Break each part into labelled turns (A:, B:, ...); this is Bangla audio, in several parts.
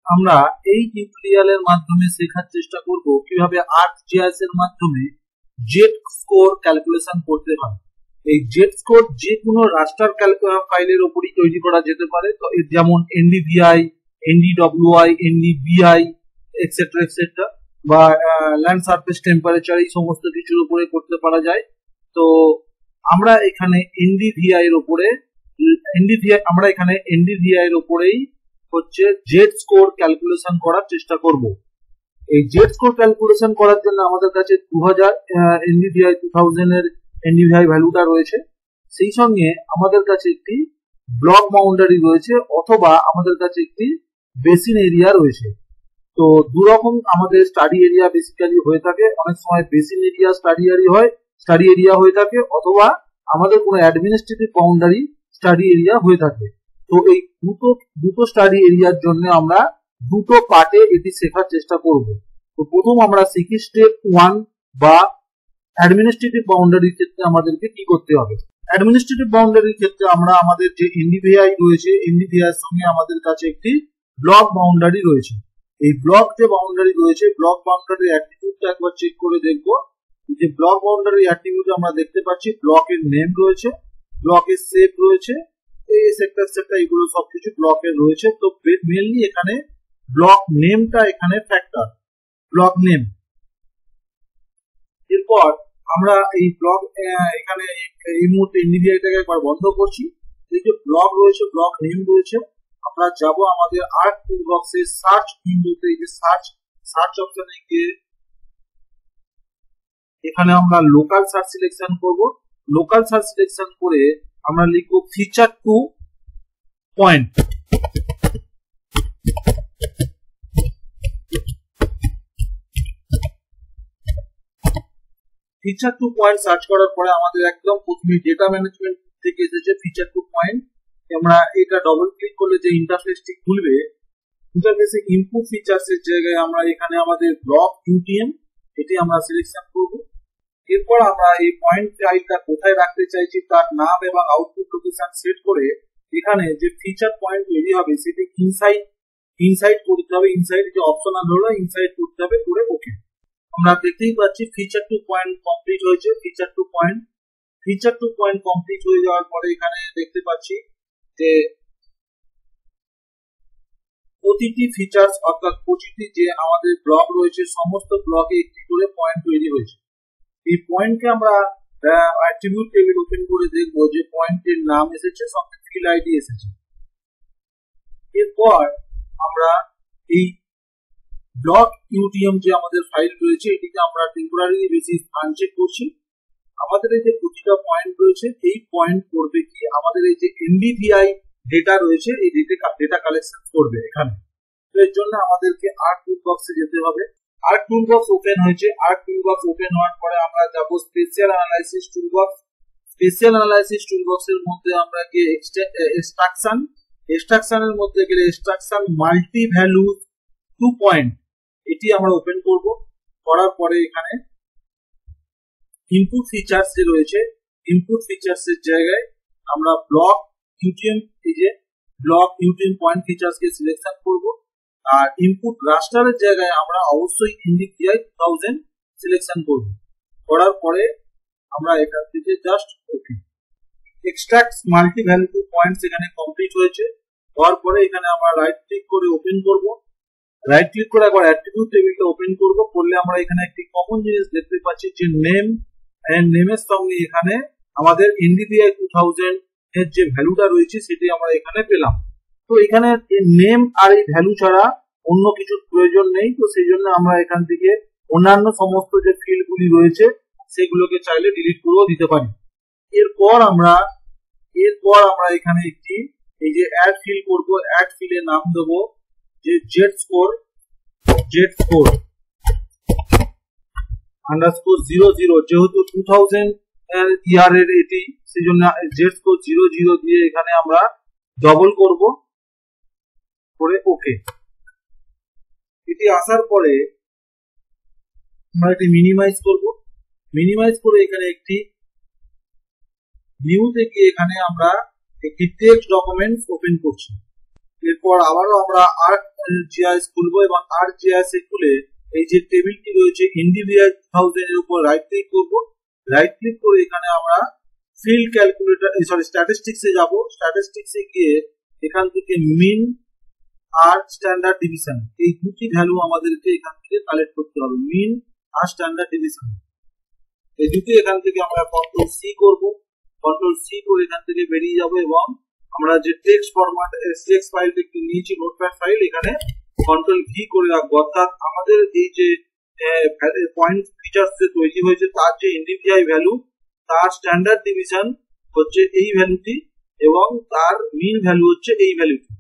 A: আমরা এই টিউটোরিয়ালের মাধ্যমে শেখার চেষ্টা করব কিভাবে ArcGIS এর মাধ্যমে জেট স্কোর ক্যালকুলেশন করতে হয়। এই জেট স্কোর যে কোনো রাস্টার ফাইলের উপরই তৈরি করা যেতে পারে, তো যেমন NDVI, NDWI, NDBI etcetera etcetera, বা ল্যান্ড সারফেস টেম্পারেচার, এই সমস্ত কিছুর উপরে করতে পারা যায়। তো আমরা এখানে NDVI এর উপরে হচ্ছে জেট স্কোর ক্যালকুলেশন করার চেষ্টা করব। এই জেট স্কোর ক্যালকুলেশন করার জন্য আমাদের কাছে 2000 NDVI 2000 এর NDVI ভ্যালুটা রয়েছে, সেই সঙ্গে আমাদের কাছে একটি ব্লক বাউন্ডারি রয়েছে, অথবা আমাদের কাছে একটি বেসিন এরিয়া রয়েছে। তো দুরকম আমাদের স্টাডি এরিয়া বেসিক্যালি হয়ে থাকে। অনেক সময় বেসিন এরিয়া স্টাডি এরিয়া হয়ে থাকে, অথবা আমাদের কোনো অ্যাডমিনিস্ট্রেটিভ বাউন্ডারি স্টাডি এরিয়া হয়ে থাকে। তো এই দুটো স্টাডি এরিয়ার জন্য আমরা দুটো পার্টে এটি শেখার চেষ্টা করব। তো প্রথম আমরা শিখি স্টেপ 1 বা অ্যাডমিনিস্ট্রেটিভ বাউন্ডারির ক্ষেত্রে আমাদেরকে কি করতে হবে। অ্যাডমিনিস্ট্রেটিভ বাউন্ডারির ক্ষেত্রে আমাদের যে NDVI রয়েছে, NDVI এর সঙ্গে আমাদের কাছে একটি ব্লক বাউন্ডারি রয়েছে। এই ব্লক যে বাউন্ডারি রয়েছে, ব্লক বাউন্ডারি অ্যাট্রিবিউটটা একবার চেক করে দেখব। যে ব্লক বাউন্ডারি অ্যাট্রিবিউট আমরা দেখতে পাচ্ছি ব্লকের নেম রয়েছে, ব্লকের শেপ রয়েছে, এই সেক্টর এগুলো সবকিছু ব্লকের রয়েছে। তো মেইনলি এখানে ব্লক নেমটা এখানে ফ্যাক্টর, ব্লক নেম। এরপর আমরা এই ব্লক এখানে এই মুহূর্তে NDVI-টাকে একবার বন্ধ করছি। এই যে ব্লক রয়েছে, ব্লক নেম রয়েছে, আমরা যাব আমাদের আর্ক টুলবক্সে সার্চ উইন্ডোতে, এই যে সার্চ অপশনে গিয়ে এখানে আমরা লোকাল সার্চ সিলেকশন করব। লোকাল সার্চ সিলেকশন করে আমরা লিখব feature to point. Feature to point search করার পরে আমাদের একদম প্রথমে ডেটা ম্যানেজমেন্ট থেকে এসেছে ফিচার টু পয়েন্ট। আমরা এটা ডবল ক্লিক করলে যে ইন্টারফেসটি খুলবে, ইন্টারফেসে ইনপুট ফিচার্স এর জায়গায় আমরা এখানে আমাদের ব্লক UTM এটি আমরা সিলেকশন করব। এরপর আমরা এই পয়েন্ট টাইপটা কোথায় রাখতে চাইছি তার নাম এবং আউটপুট লোকেশন সেট করে এখানে যে ফিচার পয়েন্ট তৈরি হবে সেটি ইনসাইড করতে হবে। ইনসাইড যে অপশনাল হলো ইনসাইড করতে হবে, করে ওকে। আমরা দেখতেই পাচ্ছি ফিচার টু পয়েন্ট কমপ্লিট হয়েছে। ফিচার টু পয়েন্ট কমপ্লিট হয়ে যাওয়ার পরে এখানে দেখতে পাচ্ছি যে প্রতিটি ফিচার্স অর্থাৎ প্রতিটি যে আমাদের ব্লক রয়েছে সমস্ত ব্লকে একটি করে পয়েন্ট তৈরি হয়েছে। এই পয়েন্টকে আমরা অ্যাট্রিবিউট টেবিল ওপেন করে দেখব যে পয়েন্টের নাম এসেছে, সঙ্গে ফিল্ড আইডি এসেছে। এরপর আমরা এই ব্লক UTM যে আমাদের ফাইল রয়েছে এটিকে আমরা টেম্পোরারি বেসিস আনচেক করছি। আমাদের এই যে প্রতিটা পয়েন্ট রয়েছে এই পয়েন্ট করবে কি আমাদের এই যে NDVI ডেটা রয়েছে এই ডেটা কালেকশন করবে এখানে। তো এর জন্য আমাদেরকে আর্ক টুলবক্সে যেতে হবে। আর্ক টুলবক্স ওপেন হয়েছে। আর্ক টুলবক্স ওপেন হওয়ার পরে আমরা যাব special analysis toolbox. Special analysis টুলবক্সের মধ্যে আমরা গিয়ে এক্সট্রাকশনের মধ্যে গেলে এক্সট্রাকশন মাল্টি ভ্যালু 2 পয়েন্ট এটি আমরা ওপেন করব। করার পরে এখানে ইনপুট ফিচার্স যে রয়েছে ইনপুট ফিচার্স এর জায়গায় আমরা ব্লক UTM এই যে ব্লক UTM পয়েন্ট ফিচার্স কে সিলেকশন করব। আর ইনপুট রাস্টারের জায়গায় আমরা অবশ্যই NDVI 2000 সিলেকশন করব। করার পরে আমরা এখান থেকে just okay. Extract multi value 2 points এখানে কমপ্লিট হয়েছে। হওয়ার পরে এখানে আমরা রাইট ক্লিক করে ওপেন করব। রাইট ক্লিক করে একবার অ্যাট্রিবিউট টেবিলটা ওপেন করব। করলে আমরা এখানে একটি কমন জিনিস দেখতে পাচ্ছি যে নেম এন্ড নেমের সঙ্গে এখানে আমাদের NDVI 2000 এর যে ভ্যালুটা রয়েছে সেটি আমরা এখানে পেলাম। তো এখানে নেম আর এই ভ্যালু ছাড়া অন্য কিছুর প্রয়োজন নেই। তো সেই জন্য আমরা এখান থেকে অন্যান্য সমস্ত যে ফিল্ডগুলি রয়েছে সেগুলোকে চাইলে ডিলিট করেও দিতে পারি। এরপর আমরা এখানে একটি এই যে অ্যাড ফিল্ড করব। অ্যাড ফিল্ডের নাম দেবো যে জেট স্কোর _00 যেহেতু 2000 ইয়ারের এটি, সেই জন্য জেট স্কোর 00 দিয়ে এখানে আমরা ডবল করব, করে ওকে। এটি আসার পরে আমরা এটি মিনিমাইজ করব। মিনিমাইজ করে এখানে একটি নিউ থেকে এখানে আমরা একটি টেক্সট ডকুমেন্ট ওপেন করছি। এরপর আবারও আমরা জিআইএস খুলবো এবং ArcGIS খুলে এই যে টেবিলটি রয়েছে NDVI 2000 এর উপর রাইট ক্লিক করব। রাইট ক্লিক করে এখানে আমরা ফিল্ড ক্যালকুলেটর স্ট্যাটিস্টিক্সে যাব। স্ট্যাটিস্টিক্সে গিয়ে এখান থেকে মিন আর স্ট্যান্ডার্ড ডিভিশন এই দুটি ভ্যালু আমাদেরকে এখান থেকে কালেক্ট করতে হবে। মিন আর স্ট্যান্ডার্ড ডিভিশন এই দুটি এখান থেকে আমরা কন্ট্রোল সি করব। কন্ট্রোল সি করে এখান থেকে বেরিয়ে যাব এবং আমরা যে টেক্সট ফরম্যাট STX ফাইলটি নিয়েছি নোটপ্যাড ফাইল এখানে কন্ট্রোল ভি করে রাখবো। অর্থাৎ আমাদের এই যে পয়েন্ট ফিচার্স তৈরি হয়েছে তার যে NDVI ভ্যালু তার স্ট্যান্ডার্ড ডিভিশন হচ্ছে এই ভ্যালুটি এবং তার মিন ভ্যালু হচ্ছে এই ভ্যালুটি।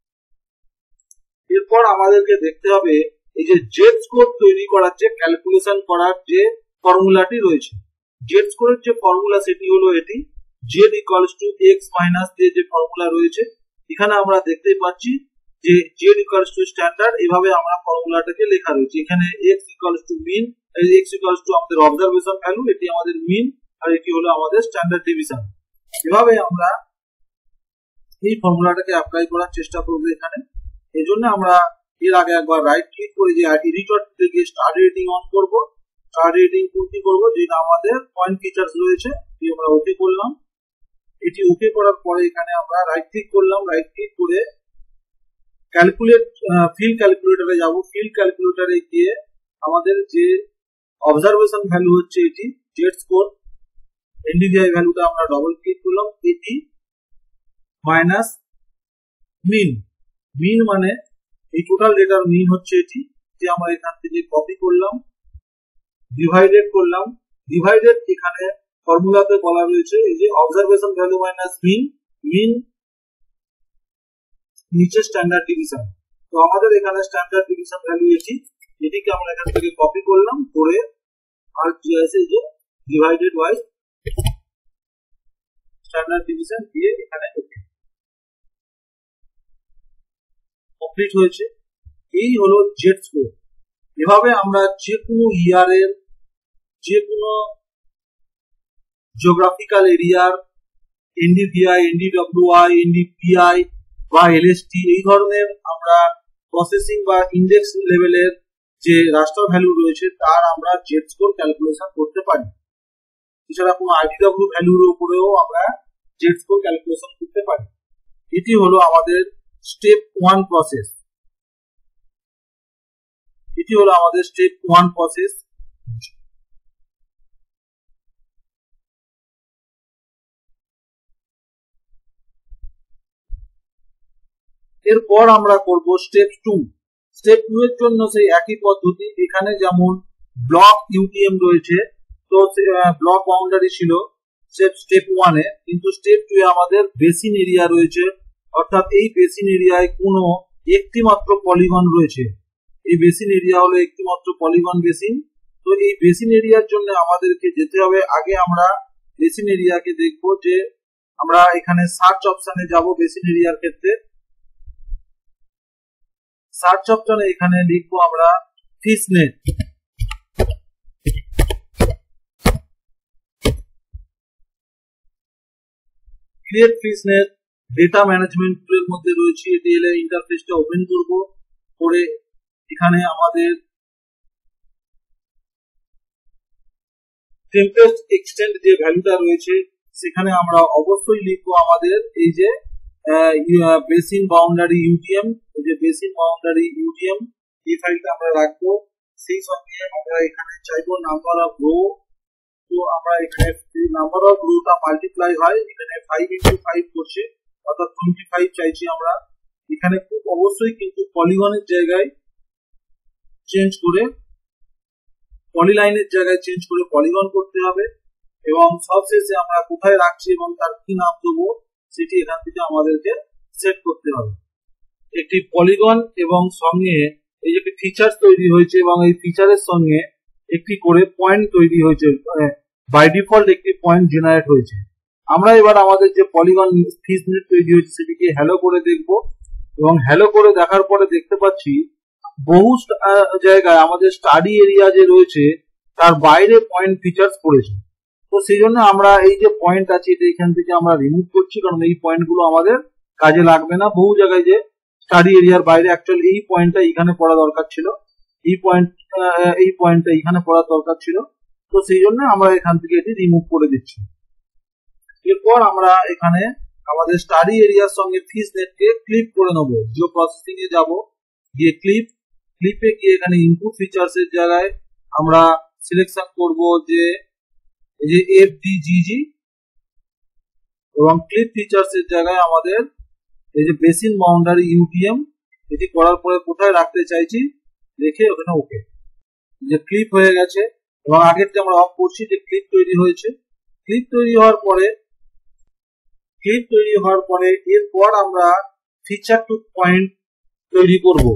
A: এরপর আমাদেরকে দেখতে হবে এই যে জেড স্কোর তৈরি করার যে ক্যালকুলেশন করার যে ফর্মুলাটি রয়েছে। জেড স্কোরের যে ফর্মুলা সেটি হলো এটি Z equals to X minus যে ফর্মুলা রয়েছে এখানে আমরা দেখতেই পাচ্ছি যে জেড ইকুয়ালস টু স্ট্যান্ডার্ড এভাবে আমরা ফর্মুলাটাকে লেখা রয়েছে। এখানে X equals to mean, X equals to আমাদের অবজারভেশন ভ্যালু, এটি আমাদের মিন আর এটি হলো আমাদের স্ট্যান্ডার্ড ডিভিশন। এভাবে আমরা এই ফর্মুলাটাকে অ্যাপ্লাই করার চেষ্টা করব এখানে। এই জন্য আমরা এর আগে একবার রাইট ক্লিক করে যে এডিটর থেকে স্টার রেটিং অন করব। স্টার রেটিং কি করব যেটা আমাদের পয়েন্ট ফিচার্স রয়েছে আমরা ওকে করলাম। এটি ওকে করার পরে এখানে আমরা রাইট ক্লিক করলাম। রাইট ক্লিক করে ক্যালকুলেট ফিল্ড ক্যালকুলেটরে যাব। ফিল্ড ক্যালকুলেটরে গিয়ে আমাদের যে অবজারভেশন ভ্যালু হচ্ছে এটি জেড স্কোর NDVI ভ্যালুটা আমরা ডবল ক্লিক করলাম। এটি মাইনাস মিন, মিন মানে এই টোটাল ডেটার মিন হচ্ছে এটি যে আমরা এখান থেকে কপি করলাম, ডিভাইডেড করলাম। ডিভাইডেড এখানে ফর্মুলাতে বলা রয়েছে এই যে observation value minus mean, mean নিচে স্ট্যান্ডার্ড ডিভিশন। তো আমাদের এখানে স্ট্যান্ডার্ড ডিভিশন ভ্যালু এটিকে আমরা এখান থেকে কপি করলাম করে ArcGIS এ যে ডিভাইডেড বাই স্ট্যান্ডার্ড ডিভিশন দিয়ে এখানে কমপ্লিট হয়েছে। এই হলো জেড স্কোর। এভাবে আমরা যে কোনো ইয়ার এর যে কোনো জিওগ্রাফিক্যাল এরিয়ার NDVI, NDWI, NDPI বা LST এই ধরনের আমরা প্রসেসিং বা ইন্ডেক্স লেভেলের যে রাস্টার ভ্যালু রয়েছে তার আমরা জেড স্কোর ক্যালকুলেশন করতে পারি। এছাড়া কোনো IDW ভ্যালুর উপরেও আমরা জেড স্কোর ক্যালকুলেশন করতে পারি। এটি হলো আমাদের স্টেপ 1 প্রসেস। এটি হলো আমাদের স্টেপ 1 প্রসেস। এরপর আমরা করব স্টেপ 2। স্টেপ 2 এর জন্য সেই একই পদ্ধতি। এখানে যেমন ব্লক UTM রয়েছে, তো ব্লক বাউন্ডারি ছিল স্টেপ 1 এ, কিন্তু স্টেপ 2 এ আমাদের বেসিন এরিয়া রয়েছে। অর্থাৎ এই বেসিন এরিয়ায় কোনো একটি মাত্র পলিগন রয়েছে। এই বেসিন এরিয়া হলো একটি মাত্র পলিগন বেসিন। তো এই বেসিন এরিয়ার জন্য আমাদেরকে যেতে হবে, আগে আমরা বেসিন এরিয়াকে দেখব যে আমরা এখানে সার্চ অপশনে যাব। বেসিন এরিয়ার ক্ষেত্রে সার্চ অপশনে এখানে লিখবো আমরা fishnet. Create fishnet data management টুলের মধ্যে রয়েছে। এটি এলে ইন্টারফেসটা ওপেন করব করে এখানে আমাদের টেমপ্লেট এক্সটেন্ড যে ভ্যালুটা রয়েছে সেখানে আমরা অবশ্যই লিখবো আমাদের এই যে বেসিন বাউন্ডারি UTM, এই যে বেসিন বাউন্ডারি UTM এই ফাইলটা আমরা রাখবো। সেই সঙ্গে আমরা এখানে চাইবো নাম্বার অফ রো। তো আমরা এখানে নাম্বার অফ রোটা মাল্টিপ্লাই হয়, এখানে 5 into 5 করছে অর্থাৎ 25 চাইছি আমরা। এখানে খুব অবশ্যই কিন্তু পলিগনের জায়গায় চেঞ্জ করে পলিলাইনের জায়গায় চেঞ্জ করে পলিগন করতে হবে এবং সবশেষে আমরা কোথায় রাখছি এবং তার কি নাম দেবো সেটি এখান থেকে আমাদেরকে সেট করতে হবে। একটি পলিগন এবং সঙ্গে এই যে ফিচার তৈরি হয়েছে এবং এই ফিচারের সঙ্গে একটি করে পয়েন্ট তৈরি হয়েছে, বাই ডিফল্ট একটি পয়েন্ট জেনারেট হয়েছে। আমরা এবার আমাদের যে পলিগন ফিশনেট তৈরি হয়েছে সেটিকে হ্যালো করে দেখব এবং হ্যালো করে দেখার পরে দেখতে পাচ্ছি বহু জায়গায় আমাদের স্টাডি এরিয়া যে রয়েছে তার বাইরে পয়েন্ট ফিচার্স পড়েছে। তো সেই জন্য আমরা এই যে পয়েন্ট আছে এটা এখান থেকে আমরা রিমুভ করছি, কারণ এই পয়েন্টগুলো আমাদের কাজে লাগবে না। বহু জায়গায় যে স্টাডি এরিয়ার বাইরে অ্যাকচুয়ালি এই পয়েন্টটা এখানে পড়া দরকার ছিল, এই পয়েন্টটা এখানে পড়া দরকার ছিল, তো সেই জন্য আমরা এখান থেকে এটি রিমুভ করে দিচ্ছি। এরপর আমরা এখানে আমাদের স্টাডি এরিয়ার সঙ্গে ফিস নেটকে ক্লিপ করে নেব। জিও প্রসেসিং এ যাব, গিয়ে ক্লিপে গিয়ে এখানে ইনপুট ফিচার্স এর জায়গায় আমরা সিলেকশন করব যে এই যে FDGG, এবং ক্লিপ ফিচার্স এর জায়গায় আমাদের এই যে বেসিন বাউন্ডারি UTM, এটি করার পরে কোথায় রাখতে চাইছি রেখে ওখানে ওকে, যে ক্লিপ হয়ে গেছে। এবং আগের যে আমরা অফ করছি যে ক্লিপ তৈরি হয়েছে, ক্লিপ তৈরি হওয়ার পরে এরপর আমরা ফিচার টু পয়েন্ট তৈরি করব।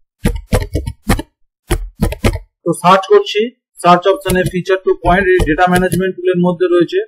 A: তো সার্চ করছি, সার্চ অপশনে feature to point data management টুলের মধ্যে রয়েছে।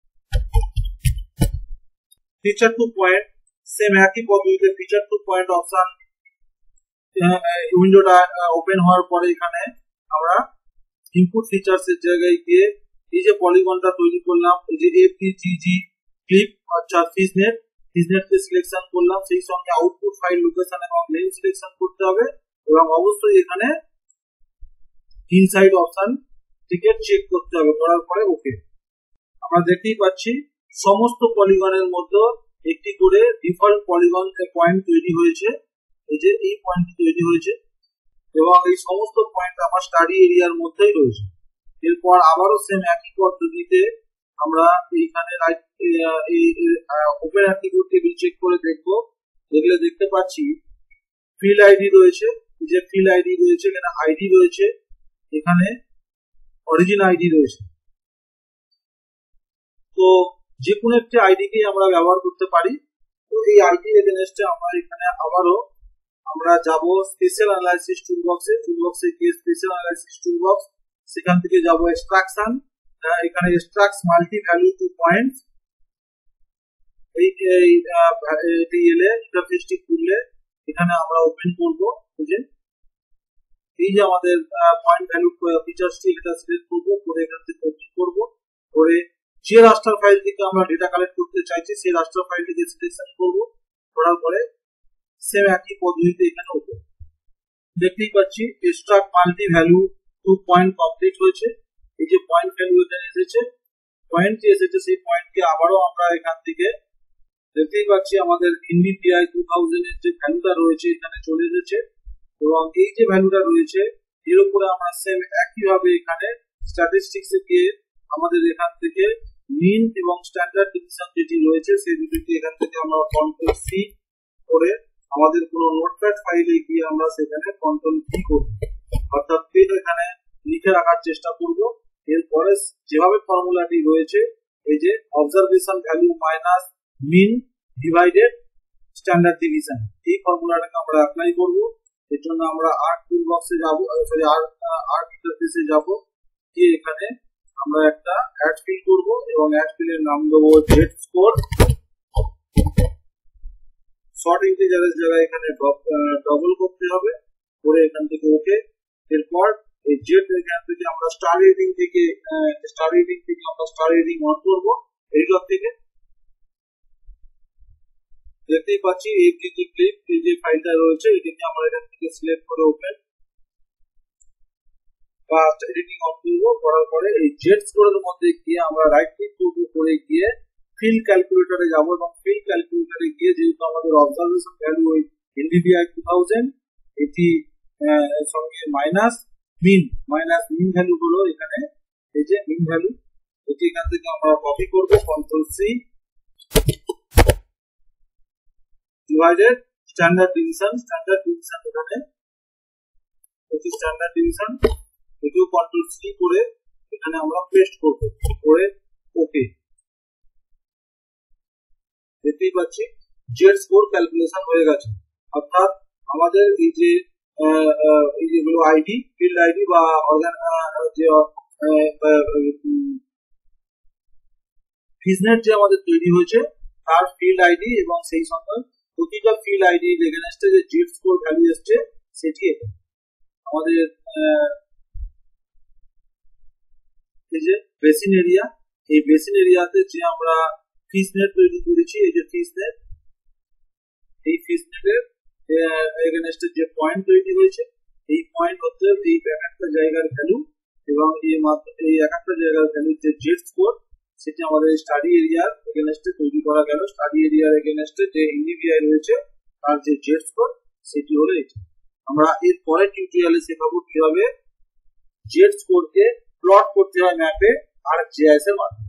A: ফিচার টু পয়েন্ট সেম একই পদ্ধতিতে ফিচার টু পয়েন্ট অপশন উইন্ডোটা ওপেন হওয়ার পরে এখানে আমরা ইনপুট ফিচার্স এর জায়গায় গিয়ে এই যে পলিগনটা তৈরি করলাম, এই যে FDGG ক্লিপ অর্থাৎ ফিসনেট কে সিলেকশন করলাম, সেই সঙ্গে আউটপুট ফাইল লোকেশন এবং নেম সিলেকশন করতে হবে, এবং অবশ্যই এখানে ইনসাইড অপশন টিকেট চেক করতে হবে, করার পরে ওকে। আমরা দেখতেই পাচ্ছি সমস্ত পলিগনের মধ্যে একটি করে ডিফল্ট পলিগন পয়েন্ট তৈরি হয়েছে, এই যে এই পয়েন্টটি তৈরি হয়েছে, এবং এই সমস্ত পয়েন্ট আমার স্টাডি এরিয়ার মধ্যেই রয়েছে। এরপর আবারও সেম একই পদ্ধতিতে আমরা এইখানে ওপেন অ্যাট্রিবিউট টেবিল চেক করে দেখবো, দেখলে দেখতে পাচ্ছি ফিল্ড আইডি রয়েছে, এই যে ফিল্ড আইডি রয়েছে, এখানে আইডি রয়েছে, এখানে অরিজিন আইডি রয়েছে। তো যে কোনো একটি আইডিকে আমরা ব্যবহার করতে পারি। তো এই আইডি এগেনস্টে আমরা এখানে আবারও আমরা যাব স্পেশাল অ্যানালাইসিস টুলবক্সে গিয়ে স্পেশাল অ্যানালাইসিস টুলবক্স, সেখান থেকে যাব এক্সট্রাকশন, এখানে extracts multi value to points, এটি এলে ইন্টারফেসটি খুললে এখানে আমরা ওপেন করব, এই যে আমাদের পয়েন্ট ভ্যালু ফিচার্সটি এটা সিলেক্ট করব, করে এখান থেকে ওপেন করব, করে যে রাস্টার ফাইল থেকে আমরা ডেটা কালেক্ট করতে চাইছি সেই রাস্টার ফাইলটিকে সিলেকশন করব, করার পরে সেম একই পদ্ধতিতে এখানে ওপেন। দেখতেই পাচ্ছি extract multi value to point complete হয়েছে, এই যে পয়েন্ট ভ্যালু এখানে এসেছে, পয়েন্টটি এসেছে, সেই পয়েন্টকে আবারও আমরা এখান থেকে দেখতেই পাচ্ছি আমাদের NVPI 2000 এর যে ভ্যালুটা রয়েছে এখানে চলে এসেছে, এবং এই যে ভ্যালুটা রয়েছে এর উপরে আমরা সেম একইভাবে এখানে স্ট্যাটিস্টিক্স এ গিয়ে আমাদের এখান থেকে মিন এবং স্ট্যান্ডার্ড ডিভিশন যেটি রয়েছে সেই দুটোকে এখান থেকে আমরা কন্ট্রোল সি করে আমাদের কোনো নোটপ্যাড ফাইলে গিয়ে আমরা সেখানে কন্ট্রোল ভি করব, অর্থাৎ এখানে লিখে রাখার চেষ্টা করব। এরপরে যেভাবে ফর্মুলাটি রয়েছে এই যে observation value minus mean divided standard division, এই ফর্মুলাটাকে আমরা অ্যাপ্লাই করব। এর জন্য আমরা আর্ট টুলবক্সে যাব, সরি আর্ট ইন্টারফেসে যাব, গিয়ে এখানে আমরা একটা অ্যাড ফিল করব এবং অ্যাড ফিলের নাম দেবো জেড স্কোর, শর্ট ইন্টিজারের জায়গায় এখানে ডবল করতে হবে, করে এখান থেকে ওকে। এরপর এই জেড এখান থেকে আমরা স্টার রেটিং থেকে আমরা স্টার রেটিং অন করব এডিটর থেকে। দেখতেই পাচ্ছি FDG ক্লিপ এই যে ফাইলটা রয়েছে এটাকে আমরা এখান থেকে সিলেক্ট করে ওপেন বা এডিটিং অন করব, করার পরে এই জেড স্কোরের মধ্যে গিয়ে আমরা রাইট ক্লিক করব, করে গিয়ে ফিল ক্যালকুলেটরে যাব, এবং ফিল ক্যালকুলেটরে গিয়ে যেহেতু আমাদের অবজারভেশন ভ্যালু ওই NVPI 2000 এটি সঙ্গে মাইনাস মিন ভ্যালু হলো এখানে, এই যে মিন ভ্যালু এটি এখান থেকে আমরা কপি করব, control C, divided standard division এখানে এটি স্ট্যান্ডার্ড ডিভিশন, এটিও কন্ট্রোল সি করে এখানে আমরা পেস্ট করব, করে ওকে। দেখতেই পাচ্ছি জেড স্কোর ক্যালকুলেশন হয়ে গেছে, অর্থাৎ আমাদের এই যে যেগুলো আইডি ফিল্ড আইডি বা যে ফিজনেট যে আমাদের তৈরি হয়েছে তার ফিল্ড আইডি এবং সেই সঙ্গে প্রতিটা ফিল্ড আইডি এগেইনস্টে যে জেড স্কোর ভ্যালু এসছে সেটি আমাদের এই যে বেসিন এরিয়া, এই বেসিন এরিয়াতে যে আমরা ফিজনেট তৈরি করেছি, এই যে ফিজনেট, এই ফিজনেটের এগেনস্টে যে পয়েন্ট তৈরি হয়েছে, এই পয়েন্ট হচ্ছে এই এক একটা জায়গার ভ্যালু, এবং এই এক একটা জায়গার ভ্যালুর যে জেড স্কোর সেটি আমাদের স্টাডি এরিয়ার এগেনস্টে তৈরি করা গেল। স্টাডি এরিয়ার এগেনস্টে যে এনডিভিআই রয়েছে তার যে জেড স্কোর সেটি হলো এটি। আমরা এর পরের টিউটোরিয়ালে শেখাবো কিভাবে জেড স্কোরকে প্লট করতে হয় ম্যাপে আর জিআইএস এর মাধ্যমে।